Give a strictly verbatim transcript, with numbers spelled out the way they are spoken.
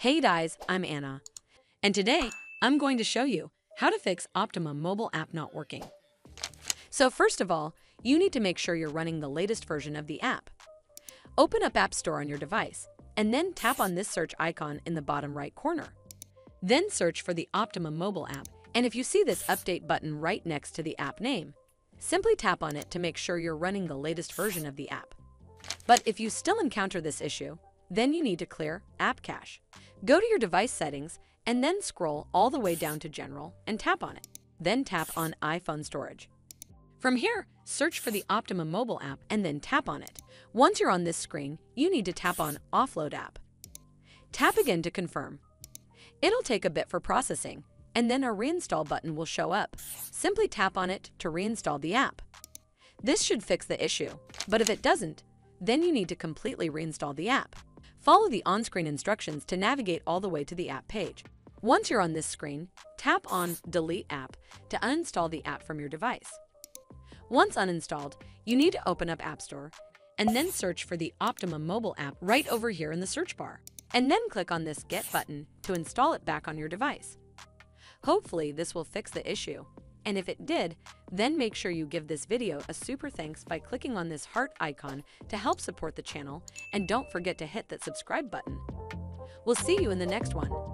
Hey guys, I'm Anna, and today I'm going to show you how to fix Optimum mobile app not working. So first of all, you need to make sure you're running the latest version of the app. Open up App Store on your device, and then tap on this search icon in the bottom right corner. Then search for the Optimum mobile app, and if you see this update button right next to the app name, simply tap on it to make sure you're running the latest version of the app. But if you still encounter this issue, then you need to clear App Cache. Go to your device settings and then scroll all the way down to General and tap on it. Then tap on iPhone Storage. From here, search for the Optimum mobile app and then tap on it. Once you're on this screen, you need to tap on Offload App. Tap again to confirm. It'll take a bit for processing, and then a reinstall button will show up. Simply tap on it to reinstall the app. This should fix the issue, but if it doesn't, then you need to completely reinstall the app. Follow the on-screen instructions to navigate all the way to the app page. Once you're on this screen, tap on Delete App to uninstall the app from your device. Once uninstalled, you need to open up App Store and then search for the Optimum mobile app right over here in the search bar, and then click on this Get button to install it back on your device. Hopefully this will fix the issue, and if it did, then make sure you give this video a super thanks by clicking on this heart icon to help support the channel, and don't forget to hit that subscribe button. We'll see you in the next one.